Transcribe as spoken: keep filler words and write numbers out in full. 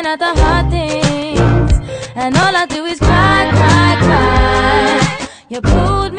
out the hard things, and all I do is cry, cry, cry. You pulled